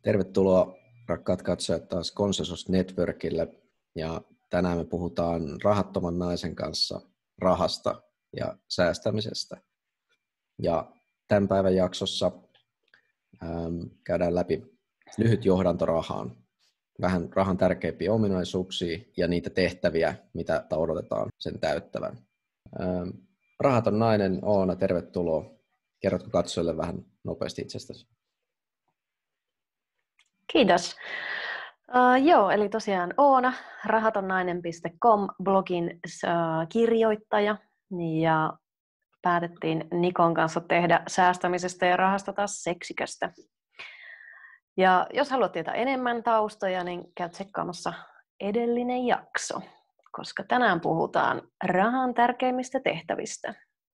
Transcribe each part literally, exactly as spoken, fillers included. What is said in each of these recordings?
Tervetuloa rakkaat katsojat taas Consensus Networkille ja tänään me puhutaan rahattoman naisen kanssa rahasta ja säästämisestä. Ja tämän päivän jaksossa ähm, käydään läpi lyhyt johdanto rahaan, vähän rahan tärkeimpiä ominaisuuksia ja niitä tehtäviä, mitä odotetaan sen täyttävän. Ähm, rahaton nainen Oona, tervetuloa. Kerrotko katsojille vähän nopeasti itsestäsi? Kiitos. Uh, joo, eli tosiaan Oona, rahatonnainen piste com blogin uh, kirjoittaja, ja päätettiin Nikon kanssa tehdä säästämisestä ja rahasta taas seksiköstä. Ja jos haluat tietää enemmän taustoja, niin käy tsekkaamassa edellinen jakso, koska tänään puhutaan rahan tärkeimmistä tehtävistä.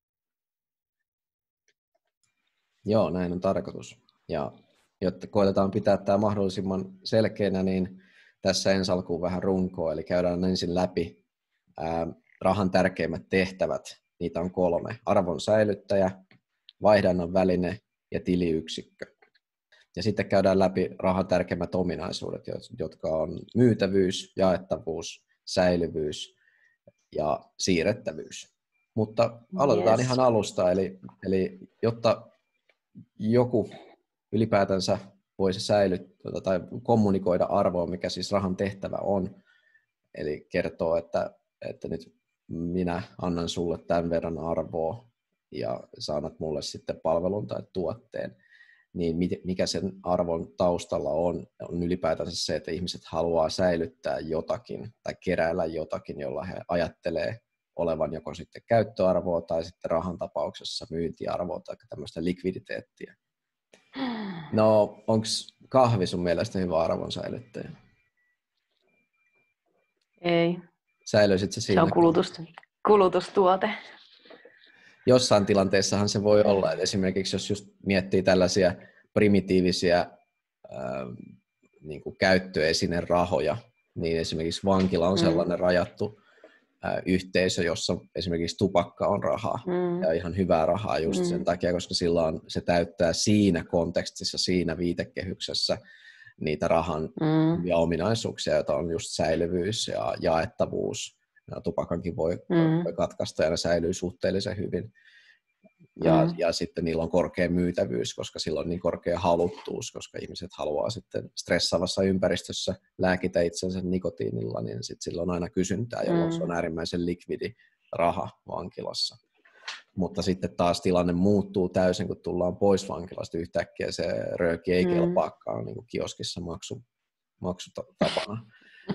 Joo, näin on tarkoitus. Ja jotta koetetaan pitää tämä mahdollisimman selkeänä, niin tässä ensi alkuun vähän runkoa, eli käydään ensin läpi ää, rahan tärkeimmät tehtävät. Niitä on kolme: arvon säilyttäjä, vaihdannan väline ja tiliyksikkö. Ja sitten käydään läpi rahan tärkeimmät ominaisuudet, jotka on myytävyys, jaettavuus, säilyvyys ja siirrettävyys. Mutta aloitetaan yes. ihan alusta, eli, eli jotta joku ylipäätänsä voisi säilyttää tai kommunikoida arvoa, mikä siis rahan tehtävä on, eli kertoo, että, että nyt minä annan sulle tämän verran arvoa ja sä annat mulle sitten palvelun tai tuotteen, niin mikä sen arvon taustalla on, on ylipäätänsä se, että ihmiset haluaa säilyttää jotakin tai keräillä jotakin, jolla he ajattelee olevan joko sitten käyttöarvoa tai sitten rahan tapauksessa myyntiarvoa tai tämmöistä likviditeettiä. No, onko kahvi sun mielestä hyvä arvon säilyttäjä? Ei. Säilyisit se siinä? Se on kulutus, kulutustuote. Jossain tilanteessahan se voi olla, että esimerkiksi jos just miettii tällaisia primitiivisiä ää, niin kuin käyttöesinerahoja, niin esimerkiksi vankila on sellainen mm. rajattu ää, yhteisö, jossa esimerkiksi tupakka on rahaa mm. ja ihan hyvää rahaa just mm. sen takia, koska silloin se täyttää siinä kontekstissa, siinä viitekehyksessä niitä rahan mm. ja ominaisuuksia, joita on just säilyvyys ja jaettavuus. Ja tupakankin voi, mm. voi katkaista ja ne säilyy suhteellisen hyvin. Ja, mm. ja sitten niillä on korkea myytävyys, koska sillä on niin korkea haluttuus, koska ihmiset haluaa sitten stressaavassa ympäristössä lääkitä itsensä nikotiinilla, niin sitten sillä on aina kysyntää, jolloin mm. se on äärimmäisen likvidi raha vankilassa. Mutta sitten taas tilanne muuttuu täysin, kun tullaan pois vankilasta. Yhtäkkiä se rööki ei mm. kelpaakaan niin kuin kioskissa maksu, maksutapana.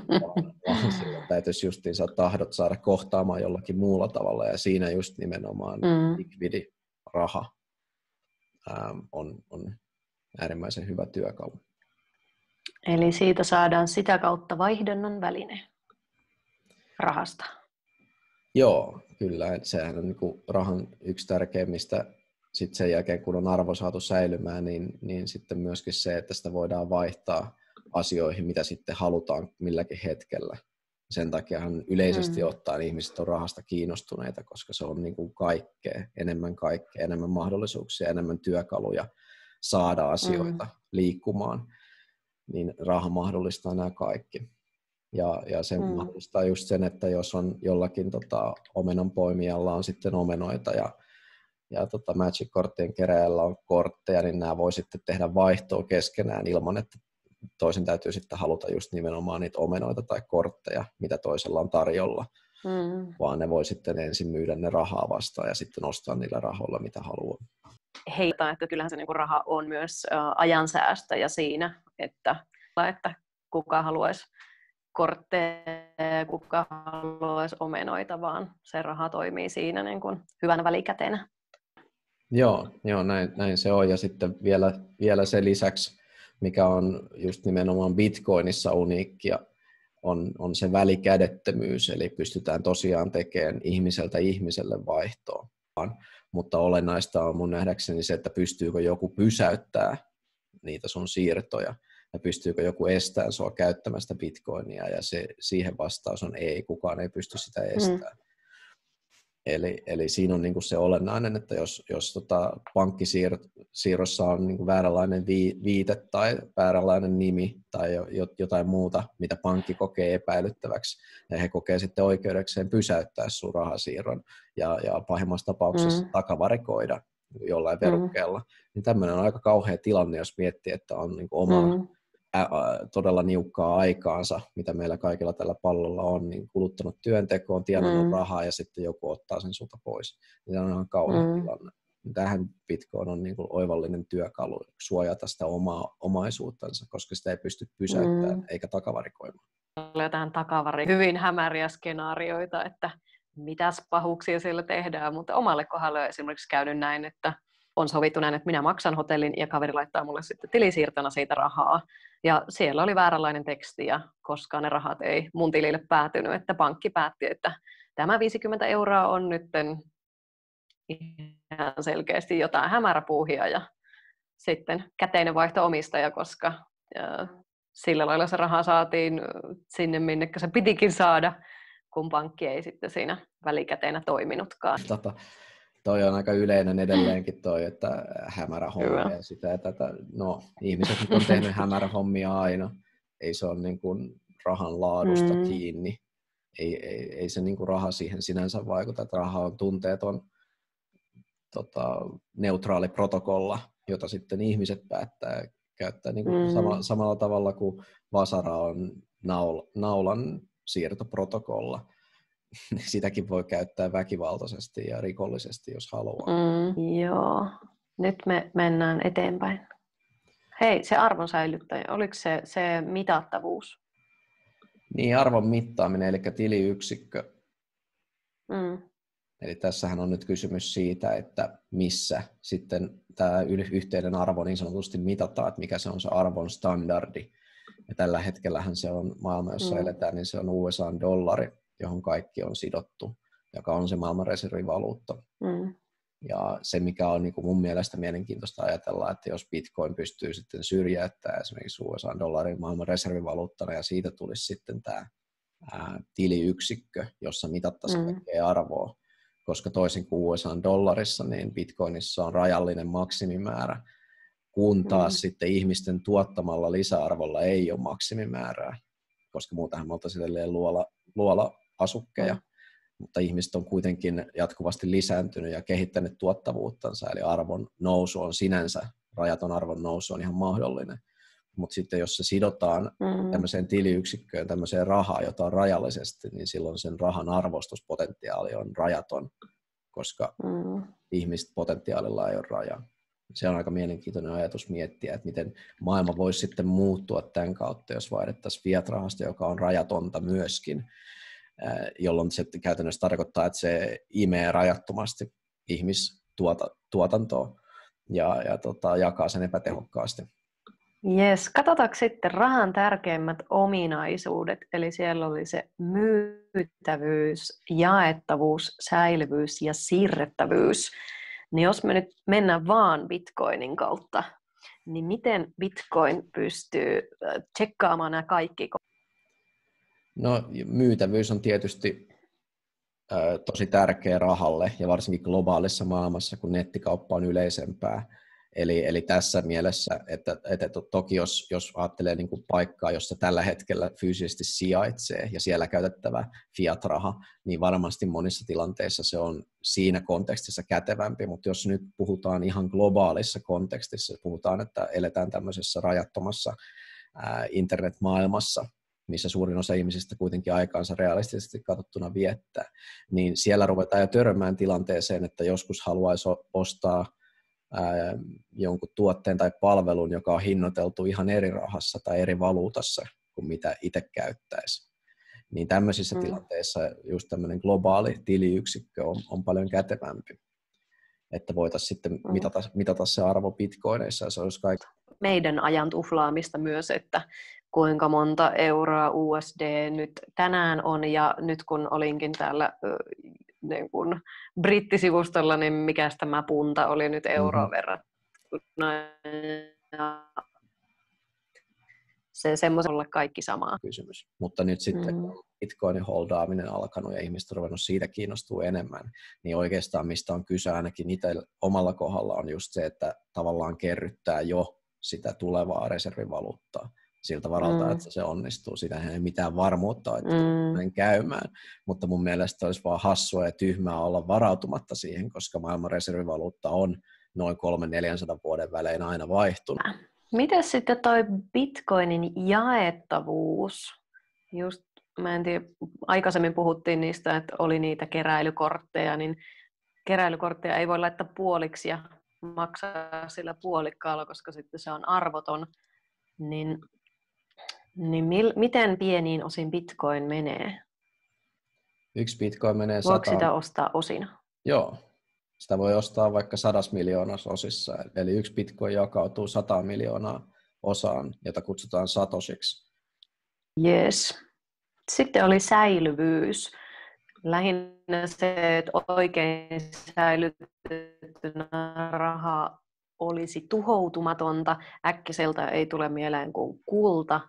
Vaan silloin täytyisi justiinsa tahdot saada kohtaamaan jollakin muulla tavalla, ja siinä just nimenomaan mm. likvidi raha ähm, on, on äärimmäisen hyvä työkalu. Eli siitä saadaan sitä kautta vaihdannan väline rahasta. Joo, kyllä. Sehän on niin kuin rahan yksi tärkeimmistä. Sitten sen jälkeen, kun on arvo saatu säilymään, niin, niin sitten myöskin se, että sitä voidaan vaihtaa asioihin, mitä sitten halutaan milläkin hetkellä. Sen takiahan yleisesti mm. ottaen ihmiset on rahasta kiinnostuneita, koska se on niin kuin kaikkea, enemmän kaikkea, enemmän mahdollisuuksia, enemmän työkaluja saada asioita mm. liikkumaan, niin raha mahdollistaa nämä kaikki. Ja, ja se mm. mahdollistaa just sen, että jos on jollakin tota, omenan poimijalla on sitten omenoita ja, ja tota, Magic-korttien keräjällä on kortteja, niin nämä voi sitten tehdä vaihtoa keskenään ilman, että toisen täytyy sitten haluta just nimenomaan niitä omenoita tai kortteja, mitä toisella on tarjolla, mm. vaan ne voi sitten ensin myydä ne rahaa vastaan ja sitten ostaa niillä rahoilla, mitä haluaa. Heitä, että kyllähän se niin kuin raha on myös ä, ajansäästäjä siinä, että, että kuka haluaisi kortteja, kuka haluaisi omenoita, vaan se raha toimii siinä niin kuin hyvänä välikätenä. Joo, joo näin, näin se on. Ja sitten vielä, vielä se lisäksi, mikä on just nimenomaan Bitcoinissa uniikkia, on, on se välikädettömyys, eli pystytään tosiaan tekemään ihmiseltä ihmiselle vaihtoa. Mutta olennaista on mun nähdäkseni se, että pystyykö joku pysäyttää niitä sun siirtoja, ja pystyykö joku estämään sua käyttämästä Bitcoinia, ja se, siihen vastaus on ei, kukaan ei pysty sitä estämään. Mm. Eli, eli siinä on niinku se olennainen, että jos, jos tota pankkisiirrot siirrossa on niin kuin vääränlainen viite tai vääränlainen nimi tai jotain muuta, mitä pankki kokee epäilyttäväksi. Ja he kokee sitten oikeudekseen pysäyttää sun rahasiirron ja, ja pahimmassa tapauksessa mm. takavarikoida jollain verukkeella. Mm. Niin tämmöinen on aika kauhea tilanne, jos miettii, että on niin kuin omaa mm. ä, ä, todella niukkaa aikaansa, mitä meillä kaikilla tällä pallolla on, niin kuluttanut työntekoon, tienannut mm. rahaa ja sitten joku ottaa sen sulta pois. Niin tämä on ihan kauhea mm. tilanne. Tähän Bitcoin on niin kuin oivallinen työkalu suojata sitä omaa omaisuuttansa, koska sitä ei pysty pysäyttämään mm. eikä takavarikoimaan. Jotain takavari. Hyvin hämäriä skenaarioita, että mitäs pahuuksia siellä tehdään, mutta omalle kohdalle on esimerkiksi käynyt näin, että on sovittu näin, että minä maksan hotellin ja kaveri laittaa mulle sitten tilisiirtona siitä rahaa. Ja siellä oli vääränlainen teksti ja koska ne rahat ei mun tilille päätynyt, että pankki päätti, että tämä viisikymmentä euroa on nytten ihan selkeästi jotain hämäräpuuhia ja sitten käteinen vaihto omistaja, koska ja sillä lailla se raha saatiin sinne, minne se pitikin saada, kun pankki ei sitten siinä välikäteenä toiminutkaan. Tota, toi on aika yleinen edelleenkin toi, että hämärähommia ja sitä ja tätä. No, ihmiset nyt on tehnyt hämärähommia aina. Ei se ole niin kuin rahan laadusta mm. kiinni. Ei, ei, ei se niin kuin raha siihen sinänsä vaikuta, että raha on tunteeton tota, neutraali protokolla, jota sitten ihmiset päättää käyttää niin kuin mm. sama, samalla tavalla kuin vasara on naul, naulan siirtoprotokolla. Sitäkin voi käyttää väkivaltaisesti ja rikollisesti, jos haluaa. Mm, joo. Nyt me mennään eteenpäin. Hei, se arvon säilyttäjä, oliko se, se mitattavuus? Niin, arvon mittaaminen, eli tiliyksikkö. Mm. Eli tässähän on nyt kysymys siitä, että missä sitten tämä yhteinen arvo niin sanotusti mitataan, että mikä se on se arvon standardi. Ja tällä hetkellähän se on maailma, jossa mm. eletään, niin se on U S A-dollari, johon kaikki on sidottu, joka on se maailman reservivaluutta. Mm. Ja se, mikä on niin kuin mun mielestä mielenkiintoista ajatella, että jos Bitcoin pystyy sitten syrjäyttämään esimerkiksi U S A-dollarin maailman reservivaluuttana, ja siitä tulisi sitten tämä ää, tiliyksikkö, jossa mitattaisiin mm. kaikkea arvoa, koska toisin kuin U S A-dollarissa, niin Bitcoinissa on rajallinen maksimimäärä, kun taas mm. sitten ihmisten tuottamalla lisäarvolla ei ole maksimimäärää, koska muutenhan me oltaisiin luola, luola-asukkeja, mm. mutta ihmiset on kuitenkin jatkuvasti lisääntynyt ja kehittänyt tuottavuuttansa, eli arvon nousu on sinänsä, rajaton arvon nousu on ihan mahdollinen. Mutta sitten jos se sidotaan mm. tämmöiseen tiliyksikköön, tämmöiseen rahaan, jota on rajallisesti, niin silloin sen rahan arvostuspotentiaali on rajaton, koska mm. ihmispotentiaalilla ei ole rajaa. Se on aika mielenkiintoinen ajatus miettiä, että miten maailma voisi sitten muuttua tämän kautta, jos vaihdettaisiin fiat-rahasta, joka on rajatonta myöskin, jolloin se käytännössä tarkoittaa, että se imee rajattomasti ihmistuotantoa ja, ja tota, jakaa sen epätehokkaasti. Jes, katsotaanko sitten rahan tärkeimmät ominaisuudet, eli siellä oli se myyttävyys, jaettavuus, säilyvyys ja siirrettävyys. Niin jos me nyt mennään vaan Bitcoinin kautta, niin miten Bitcoin pystyy tsekkaamaan nämä kaikki? No, myytävyys on tietysti ä, tosi tärkeä rahalle ja varsinkin globaalissa maailmassa, kun nettikauppa on yleisempää. Eli, eli tässä mielessä, että, että toki jos, jos ajattelee niin kuin paikkaa, jossa tällä hetkellä fyysisesti sijaitsee ja siellä käytettävä fiat-raha, niin varmasti monissa tilanteissa se on siinä kontekstissa kätevämpi, mutta jos nyt puhutaan ihan globaalissa kontekstissa, puhutaan, että eletään tämmöisessä rajattomassa ää, internetmaailmassa, missä suurin osa ihmisistä kuitenkin aikaansa realistisesti katsottuna viettää, niin siellä ruvetaan jo törmään tilanteeseen, että joskus haluaisi ostaa Ää, jonkun tuotteen tai palvelun, joka on hinnoiteltu ihan eri rahassa tai eri valuutassa kuin mitä itse käyttäisi. Niin tämmöisissä mm. tilanteissa just tämmöinen globaali tiliyksikkö on, on paljon kätevämpi, että voitaisiin sitten mm. mitata, mitata se arvo bitcoineissa. Ja se olisi kaikki. Meidän ajan tuflaamista myös, että kuinka monta euroa U S D nyt tänään on, ja nyt kun olinkin täällä niin kuin brittisivustolla, niin mikäs tämä punta oli nyt euroa mm-hmm. verrattuna. se semmoiselle kaikki samaa. Kysymys. Mutta nyt sitten Mm. kun Bitcoinin holdaaminen alkanut ja ihmiset on ruvennut siitä kiinnostua enemmän, niin oikeastaan mistä on kyse ainakin itse omalla kohdalla on just se, että tavallaan kerryttää jo sitä tulevaa reservivaluuttaa siltä varalta, mm. että se onnistuu. Siitähän ei mitään varmuutta, että mm. näin käymään, mutta mun mielestä olisi vaan hassua ja tyhmää olla varautumatta siihen, koska maailman reservivaluutta on noin kolme neljänsadan vuoden välein aina vaihtunut. Miten sitten toi Bitcoinin jaettavuus? Just, mä en tiedä, aikaisemmin puhuttiin niistä, että oli niitä keräilykortteja, niin keräilykortteja ei voi laittaa puoliksi ja maksaa sillä puolikkaalla, koska sitten se on arvoton. Niin, niin mil, miten pieniin osin Bitcoin menee? Yksi Bitcoin menee Voiko sataan... sitä ostaa osina? Joo. Sitä voi ostaa vaikka sadas miljoonassa osissa, eli yksi Bitcoin jakautuu sataan miljoonaa osaan, jota kutsutaan satoshiksi. Yes. Sitten oli säilyvyys. Lähinnä se, että oikein säilytettynä raha olisi tuhoutumatonta. Äkkiseltä ei tule mieleen kuin kulta,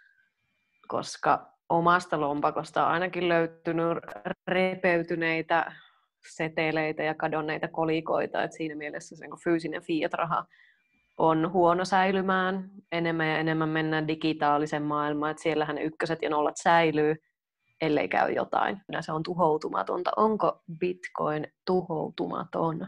koska omasta lompakosta on ainakin löytynyt repeytyneitä seteleitä ja kadonneita kolikoita. Et siinä mielessä se fyysinen fiat-raha on huono säilymään. Enemmän ja enemmän mennään digitaalisen maailmaan. Et siellähän ne ykköset ja nollat säilyy, ellei käy jotain. Se on tuhoutumatonta. Onko Bitcoin tuhoutumaton?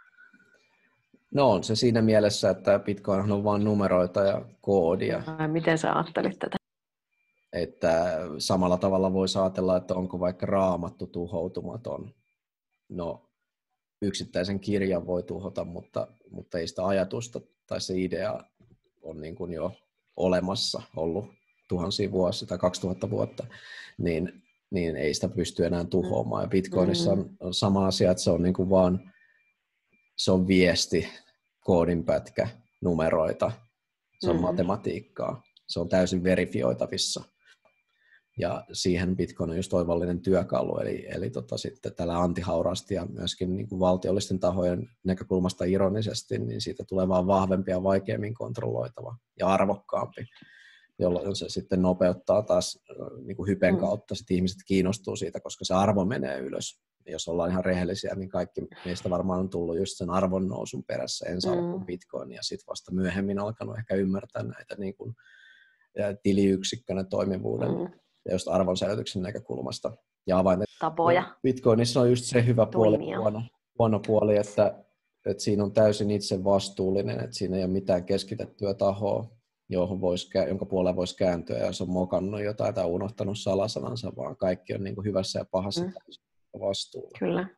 No on se siinä mielessä, että Bitcoin on vain numeroita ja koodia. Miten sä ajattelit tätä? Että samalla tavalla voisi ajatella, että onko vaikka raamattu tuhoutumaton. No, yksittäisen kirjan voi tuhota, mutta, mutta ei sitä ajatusta tai se idea on niin kuin jo olemassa ollut tuhansia vuosia tai kaksituhatta vuotta, niin, niin ei sitä pysty enää tuhoamaan. Ja Bitcoinissa on, on sama asia, että se on niin kuin vaan se on viesti, koodinpätkä, numeroita, se on mm. matematiikkaa, se on täysin verifioitavissa. Ja siihen Bitcoin on just oivallinen työkalu, eli, eli tota, sitten tällä antihauraasti ja myöskin niin kuin valtiollisten tahojen näkökulmasta ironisesti, niin siitä tulee vaan vahvempi ja vaikeammin kontrolloitava ja arvokkaampi, jolloin se sitten nopeuttaa taas niin kuin hypen kautta, sitten ihmiset kiinnostuu siitä, koska se arvo menee ylös. Ja jos ollaan ihan rehellisiä, niin kaikki meistä varmaan on tullut just sen arvon nousun perässä ensin mm. alkuun Bitcoin ja sitten vasta myöhemmin alkanut ehkä ymmärtää näitä niin kuin tiliyksikkönä toimivuuden mm. ja just arvonsäilytyksen näkökulmasta. Ja avainten tapoja. Bitcoinissa on just se hyvä puoli, huono, huono puoli, että, että siinä on täysin itse vastuullinen, että siinä ei ole mitään keskitettyä tahoa, johon vois, jonka puolella voisi kääntyä, jos on mokannut jotain tai unohtanut salasanansa, vaan kaikki on niin kuin hyvässä ja pahassa mm. vastuulla. Kyllä.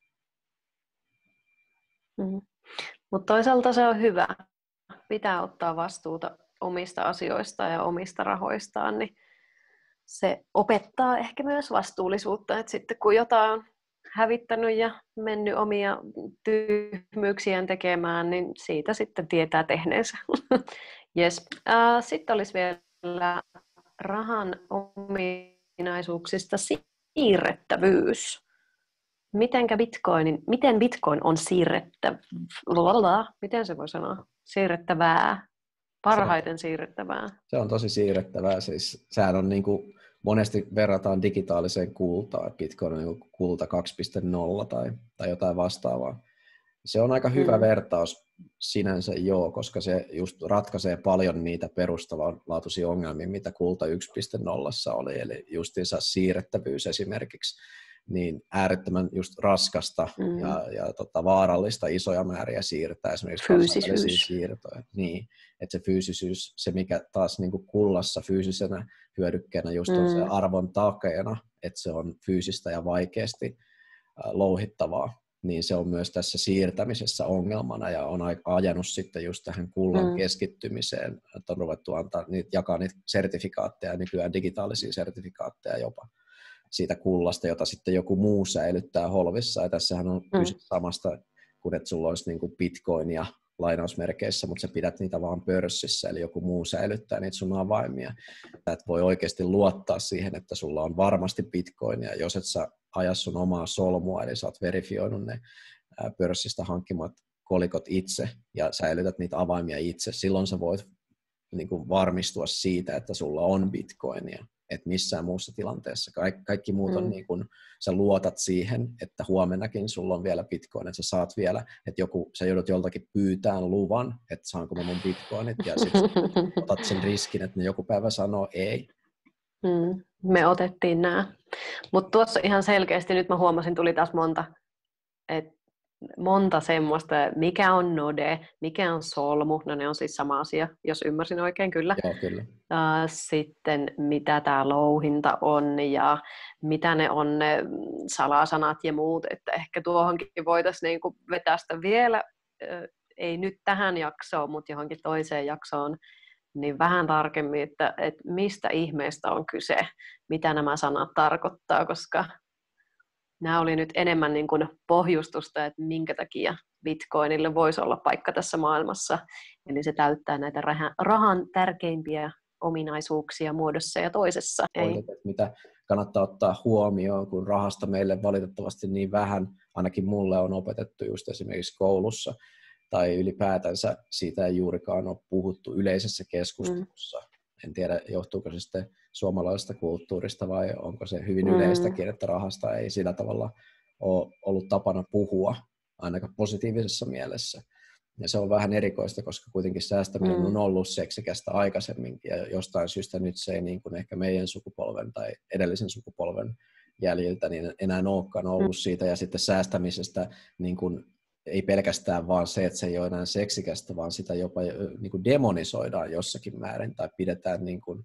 Mm. Mutta toisaalta se on hyvä. Pitää ottaa vastuuta omista asioista ja omista rahoistaan, niin se opettaa ehkä myös vastuullisuutta, että sitten kun jotain on hävittänyt ja mennyt omia tyhmyyksiään tekemään, niin siitä sitten tietää tehneensä. Yes. Uh, sitten olisi vielä rahan ominaisuuksista siirrettävyys. Mitenkä Bitcoinin, miten Bitcoin on siirrettävää? Miten se voi sanoa? Siirrettävää. Parhaiten siirrettävää. Se on tosi siirrettävää. Siis, sehän on niin kuin, monesti verrataan digitaaliseen kultaan. Bitcoin on niin kuin kulta kaksi piste nolla tai, tai jotain vastaavaa. Se on aika hyvä mm. vertaus sinänsä joo, koska se just ratkaisee paljon niitä perustavanlaatuisia ongelmia, mitä kulta yksi piste nolla oli. Eli justiinsa siirrettävyys esimerkiksi. Niin äärettömän just raskasta mm. ja, ja tota, vaarallista isoja määriä siirtää, esimerkiksi kansainvälisiä siirtoja. Niin, että se fyysisyys, se mikä taas niin kuin kullassa fyysisenä hyödykkeenä just on mm. se arvon takeena, että se on fyysistä ja vaikeasti äh, louhittavaa, niin se on myös tässä siirtämisessä ongelmana ja on ajanut sitten just tähän kullan mm. keskittymiseen, että on ruvettu antaa niitä, jakaa niitä sertifikaatteja, nykyään digitaalisia sertifikaatteja jopa siitä kullasta, jota sitten joku muu säilyttää holvissa. Ja tässähän on kyse mm. samasta kuin, että sulla olisi niin kuin bitcoinia lainausmerkeissä, mutta sä pidät niitä vaan pörssissä, eli joku muu säilyttää niitä sun avaimia. Et voi oikeasti luottaa siihen, että sulla on varmasti bitcoinia, jos et sä aja sun omaa solmua, eli sä oot verifioinut ne pörssistä hankkimat kolikot itse ja säilytät niitä avaimia itse. Silloin sä voit niin kuin varmistua siitä, että sulla on bitcoinia. Että missään muussa tilanteessa. Kaik- kaikki muut on mm. niin kuin, sä luotat siihen, että huomennakin sulla on vielä bitcoin, että sä saat vielä, että joku, sä joudut joltakin pyytämään luvan, että saanko mä mun bitcoinit, ja sitten otat sen riskin, että ne joku päivä sanoo ei. Mm. Me otettiin nämä. Mutta tuossa ihan selkeästi, nyt mä huomasin, tuli taas monta, että monta semmoista, mikä on node, mikä on solmu, no ne on siis sama asia, jos ymmärsin oikein, kyllä. Joo, kyllä. Sitten mitä tämä louhinta on ja mitä ne on ne salasanat ja muut, että ehkä tuohonkin voitaisiin niinku vetää sitä vielä, ei nyt tähän jaksoon, mutta johonkin toiseen jaksoon, niin vähän tarkemmin, että, että mistä ihmeestä on kyse, mitä nämä sanat tarkoittaa, koska nämä oli nyt enemmän niin kuin pohjustusta, että minkä takia Bitcoinille voisi olla paikka tässä maailmassa. Eli se täyttää näitä rahan tärkeimpiä ominaisuuksia muodossa ja toisessa. Ei. Mitä kannattaa ottaa huomioon, kun rahasta meille valitettavasti niin vähän, ainakin mulle on opetettu just esimerkiksi koulussa, tai ylipäätänsä siitä ei juurikaan ole puhuttu yleisessä keskustelussa. Mm. En tiedä, johtuuko se sitten suomalaisesta kulttuurista vai onko se hyvin mm. yleistäkin, että rahasta ei sillä tavalla ole ollut tapana puhua, ainakaan positiivisessa mielessä. Ja se on vähän erikoista, koska kuitenkin säästäminen mm. on ollut seksikästä aikaisemminkin, ja jostain syystä nyt se ei niin kuin ehkä meidän sukupolven tai edellisen sukupolven jäljiltä niin enää olekaan ollut siitä, ja sitten säästämisestä niin kuin ei pelkästään vaan se, että se ei ole enää seksikästä, vaan sitä jopa niin kuin demonisoidaan jossakin määrin tai pidetään niin kuin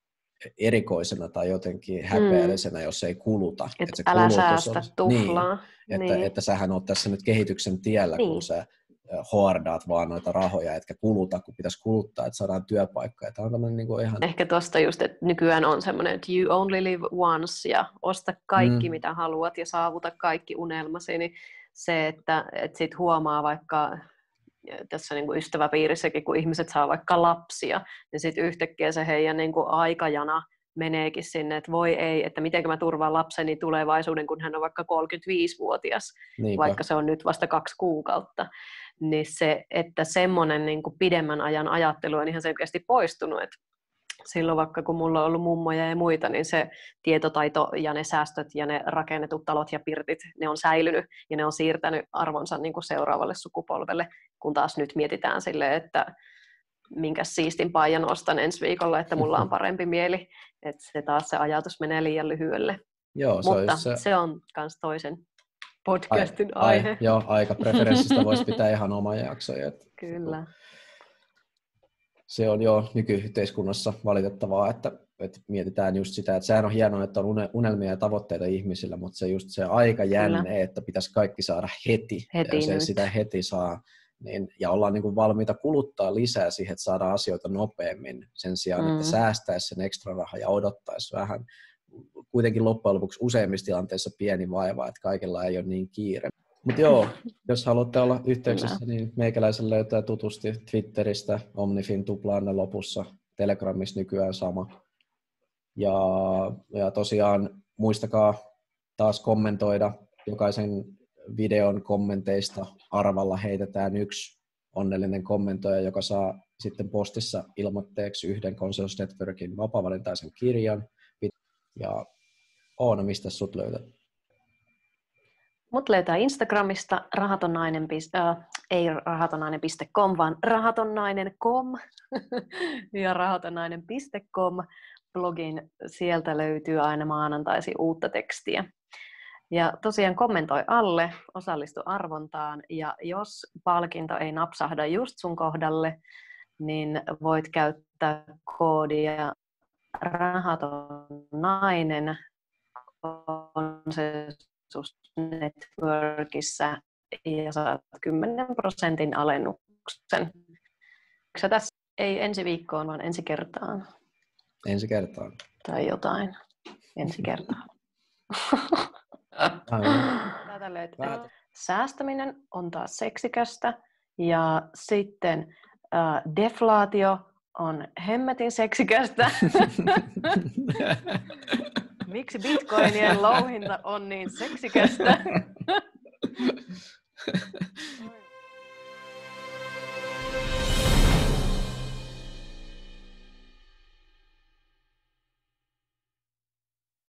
erikoisena tai jotenkin häpeällisenä, mm. jos ei kuluta. Et että se älä säästä, on, tuhlaa. Niin, että, niin. että sähän oot tässä nyt kehityksen tiellä, niin. kun sä hoardaat vaan noita rahoja, etkä kuluta, kun pitäisi kuluttaa, että saadaan työpaikkaa. Tämä on tämmöinen niin kuin ihan... Ehkä tuosta just, että nykyään on semmoinen, että you only live once ja osta kaikki, mm. mitä haluat ja saavuta kaikki unelmasi, niin se, että, että sit huomaa vaikka tässä niin kuin ystäväpiirissäkin, kun ihmiset saa vaikka lapsia, niin sitten yhtäkkiä se heidän niin kuin aikajana meneekin sinne, että voi ei, että miten mä turvaan lapseni tulevaisuuden, kun hän on vaikka kolmekymmentäviisivuotias, Niinpä. vaikka se on nyt vasta kaksi kuukautta. Niin se, että semmoinen niin kuin pidemmän ajan ajattelu on ihan selkeästi poistunut, että silloin vaikka kun mulla on ollut mummoja ja muita, niin se tietotaito ja ne säästöt ja ne rakennetut talot ja pirtit, ne on säilynyt ja ne on siirtänyt arvonsa niin kuin seuraavalle sukupolvelle, kun taas nyt mietitään silleen, että minkä siistin paijan ostan ensi viikolla, että mulla on parempi mieli, että se taas se ajatus menee liian lyhyelle. Joo, se Mutta on se... se on myös toisen podcastin ai, aihe. Ai, joo, aikapreferenssistä voisi pitää ihan oma jaksoja. Kyllä. Se on jo nykyyhteiskunnassa valitettavaa, että, että mietitään just sitä, että sehän on hienoa, että on unelmia ja tavoitteita ihmisillä, mutta se just se aikajänne, Kyllä. että pitäisi kaikki saada heti, heti ja jos ei nyt. sitä heti saa, niin, ja ollaan niin kuin valmiita kuluttaa lisää siihen, että saadaan asioita nopeammin sen sijaan, mm. että säästäisi sen ekstra rahaa ja odottaisi vähän. Kuitenkin loppujen lopuksi useimmissa tilanteissa pieni vaiva, että kaikilla ei ole niin kiire. Mutta joo, jos haluatte olla yhteyksissä, Kyllä. niin meikäläisen löytää tutusti Twitteristä, Omnifin tuplaanne lopussa, Telegramissa nykyään sama. Ja, ja tosiaan muistakaa taas kommentoida jokaisen videon kommenteista. Arvalla heitetään yksi onnellinen kommentoija, joka saa sitten postissa ilmoitteeksi yhden Consensus Networkin vapaa-valintaisen kirjan. Ja Oona, mistä sut löytää? Mut löytää Instagramista rahatonnainen, äh, ei rahatonnainen piste com, vaan rahatonnainen piste com ja rahatonnainen piste com blogin. Sieltä löytyy aina maanantaisin uutta tekstiä. Ja tosiaan kommentoi alle, osallistu arvontaan ja jos palkinto ei napsahda just sun kohdalle, niin voit käyttää koodia rahatonnainen Consensus Networkissa ja saat kymmenen prosentin alennuksen. Se tässä ei ensi viikkoon, vaan ensi kertaan. Ensi kertaan. Tai jotain. Ensi kertaan. Tätä säästäminen on taas seksikästä ja sitten äh, deflaatio on hemmetin seksikästä. Miksi bitcoinien louhinta on niin seksikästä?